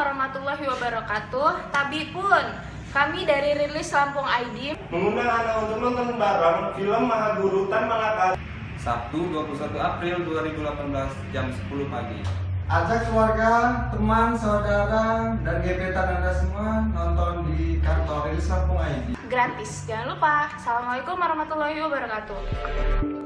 warahmatullahi wabarakatuh. Tabi pun, kami dari Rilis Lampung ID mengundang Anda untuk nonton bareng film Mahaguru Tan Malaka Sabtu 21 April 2018 jam 10 pagi. Ajak keluarga, teman, saudara, dan gebetan Anda semua nonton di kantor Rilis Lampung ID. gratis. Jangan lupa. Assalamualaikum warahmatullahi wabarakatuh.